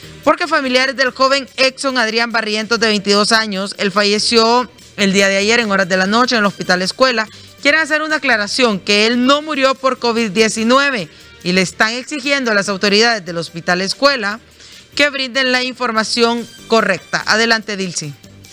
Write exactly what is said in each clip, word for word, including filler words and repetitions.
porque familiares del joven Exxon Adrián Barrientos, de veintidós años, él falleció el día de ayer en horas de la noche en el Hospital Escuela, quieren hacer una aclaración que él no murió por COVID diecinueve y le están exigiendo a las autoridades del Hospital Escuela que brinden la información correcta. Adelante, Dilcy.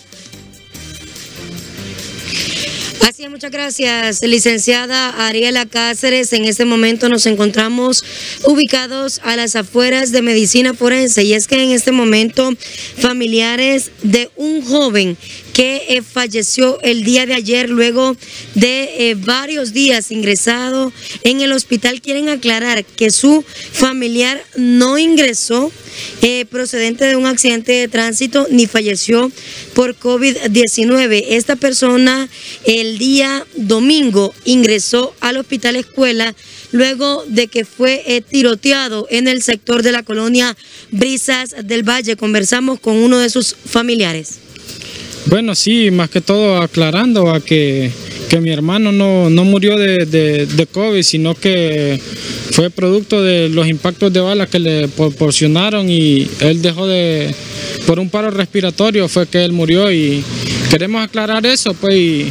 Así es, muchas gracias, licenciada Ariela Cáceres. En este momento nos encontramos ubicados a las afueras de Medicina Forense, y es que en este momento familiares de un joven que eh, falleció el día de ayer luego de eh, varios días ingresado en el hospital quieren aclarar que su familiar no ingresó eh, procedente de un accidente de tránsito ni falleció por COVID diecinueve. Esta persona el día domingo ingresó al Hospital Escuela luego de que fue eh, tiroteado en el sector de la colonia Brisas del Valle. Conversamos con uno de sus familiares. Bueno, sí, más que todo aclarando a que, que mi hermano no, no murió de, de, de COVID, sino que fue producto de los impactos de bala que le proporcionaron y él dejó de, por un paro respiratorio fue que él murió, y queremos aclarar eso, pues, y,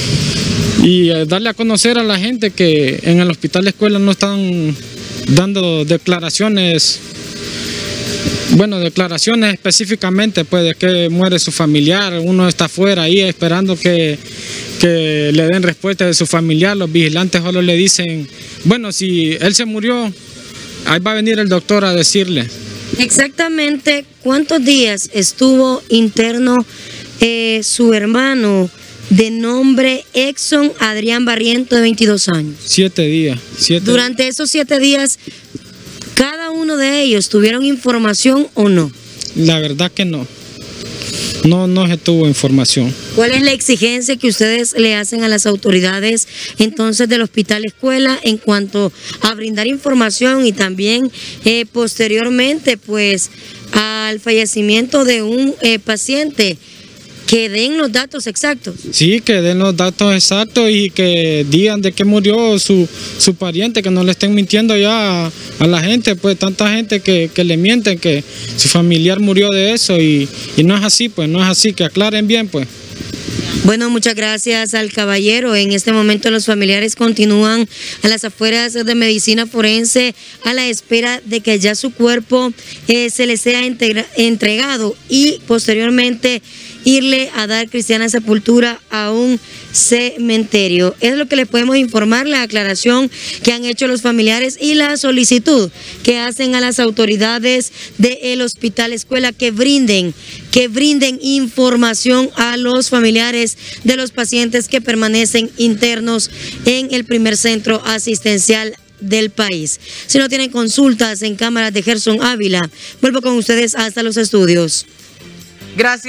y darle a conocer a la gente que en el Hospital Escuela no están dando declaraciones. Bueno, declaraciones específicamente, pues, de que muere su familiar. Uno está afuera ahí esperando que, que le den respuesta de su familiar. Los vigilantes solo le dicen, bueno, si él se murió, ahí va a venir el doctor a decirle. Exactamente, ¿cuántos días estuvo interno eh, su hermano de nombre Exxon Adrián Barrientos, de veintidós años? Siete días. Siete. Durante esos siete días, ¿cada uno de ellos tuvieron información o no? La verdad que no. No, no se tuvo información. ¿Cuál es la exigencia que ustedes le hacen a las autoridades entonces del Hospital Escuela en cuanto a brindar información y también eh, posteriormente pues al fallecimiento de un eh, paciente? Que den los datos exactos. Sí, que den los datos exactos y que digan de qué murió su, su pariente, que no le estén mintiendo ya a, a la gente, pues tanta gente que, que le mienten que su familiar murió de eso y, y no es así, pues no es así, que aclaren bien, pues. Bueno, muchas gracias al caballero. En este momento los familiares continúan a las afueras de Medicina Forense a la espera de que ya su cuerpo eh, se les sea entregado y posteriormente irle a dar cristiana sepultura a un cementerio. Es lo que les podemos informar, la aclaración que han hecho los familiares y la solicitud que hacen a las autoridades del Hospital Escuela que brinden, que brinden información a los familiares de los pacientes que permanecen internos en el primer centro asistencial del país. Si no tienen consultas en cámaras de Gerson Ávila, vuelvo con ustedes hasta los estudios. Gracias.